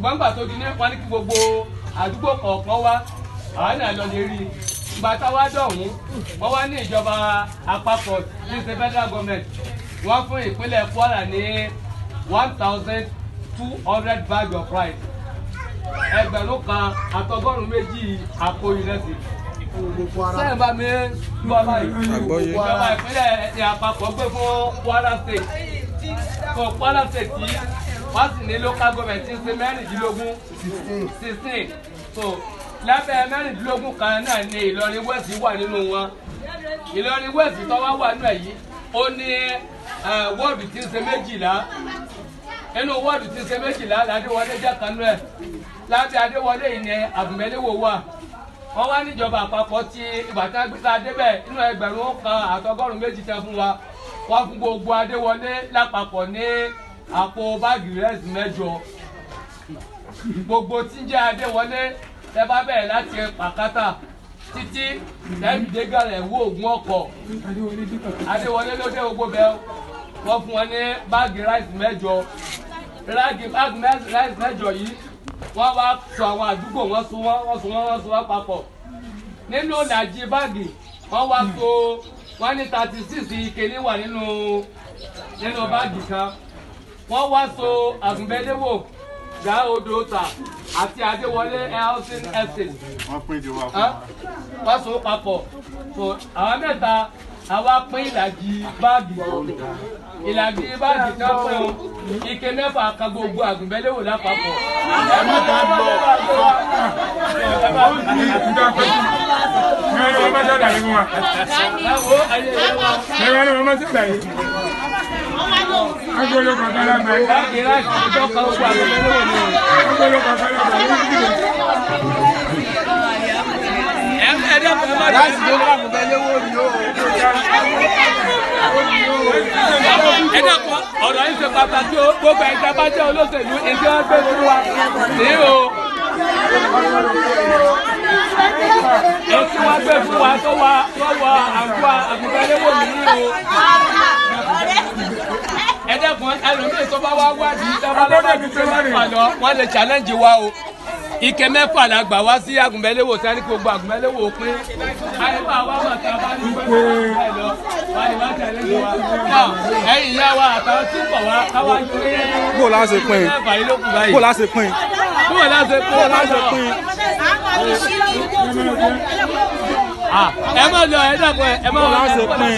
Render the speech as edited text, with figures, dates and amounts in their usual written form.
ṣùgbọ́n gbà tó di ní wọ́n ní kí gbogbo àdúgbò kọ̀ọ̀kan wá àwọn náà lọ lè rí i ìgbà táwa dọ̀hún wọ́n wá ní ìjọba àpapọ̀ ní ṣe federal government wọ́n fún ìpínlẹ̀ Kwara ní 1,200 bags of rice ẹgbẹ̀rún kan àtọgọ́rùn-ún méjì àpò ìrẹsì. Sẹ́yìn bá mi gbọ́ báyìí ìjọba ìpínlẹ̀ àpapọ̀ gbé fún Kwara State fún Kwara State tí wọ́n sì ní local government ti ń ṣe mẹ́rìndínlógún 16 so lábẹ́ mẹ́rìndínlógún kan náà ni Ìlọrin West wà nínú wọn. Ìlọrin West tó wá wà nínú èyí ó ní wọ́ọ̀dù tí ń ṣe 12 nínú wọ́ọ̀dù tí ń ṣe 12 l'Adéwọlé jẹ́ kan náà lábẹ́ Adéwọlé yìí ni Àgùnbẹ́léwò wà. Wọ́n wá níjọba àpapọ̀ tí ìgbà tí wọ́n gbé sáà débẹ̀ inú ẹgbẹ̀rún kan àtọgọ́rùn-ún méjì tẹ́ fún wa wọ́n fún gbogbo Adéwọlé lápapọ̀ ní àpò báàgì rẹ́sì 8 gbogbo tí ń jẹ́ Adéwọlé tẹ́ bá bẹ̀rẹ̀ láti Pàkátà títí lẹ́mìdégàrẹ̀ wó ògùn ọkọ̀ Adéwọlé ló dé gbogbo bẹ́ẹ̀ wọ́n fún wọn ní báàgì ráìsì 8 báàgì ráìsì 8 yìí wọ́n wá sọ àwọn àdúgbò wọ́n so wọ́n papọ̀ nínú ìdajì báàgì wọ́n wá so wọ́n ní 36 ike ní wà nínú báàgì kan wọ́n wá so Àgùnbẹ́léwò gà odò ta àti Adéwọlé housing estate wọ́n so papọ̀ so àwọn mẹ́ta àwa pín ìlàjì báàgì kan pín o ike 6 kan gbogbo Àgùnbẹ́léwò lápapọ̀. Ọ̀rọ̀ yìí ṣe pàtàkì o gbogbo ẹ̀ka bá jẹ́ olóṣèlú èdè wọn gbé fún wa ní o. Èsì wọn gbé fún wa tó wọ àgọ́ Àgùnbẹ́léwò nìyí o. Ẹ̀dẹ́kun ẹlòmíì tó bá wá wádìí sábà lọ́dọ̀ tó fẹ́ mẹ́fà lọ wọ́n lè challenge wa o. Ike 6 la gbà wá sí Àgùnbẹ́léwò tí wọ́n ní kí gbogbo Àgùnbẹ́léwò pín. Àyíká wa wà tí a bá ní pé ẹ lọ wà ní wá challenge wa. Ẹ̀yin ìyá wa àtàwọn tí ń bọ̀ wá káwá ju pé. Bó la ṣe pín? Bó la ṣe pín? Bó la ṣe pín? Ẹ má lọ ẹ dàpọ̀ ẹ má wà ṣe pín.